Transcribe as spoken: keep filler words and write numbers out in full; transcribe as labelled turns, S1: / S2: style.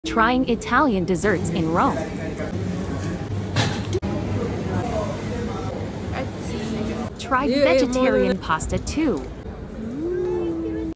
S1: Trying Italian desserts in Rome. Tried
S2: Yeah, yeah,
S1: vegetarian
S2: more
S1: pasta too.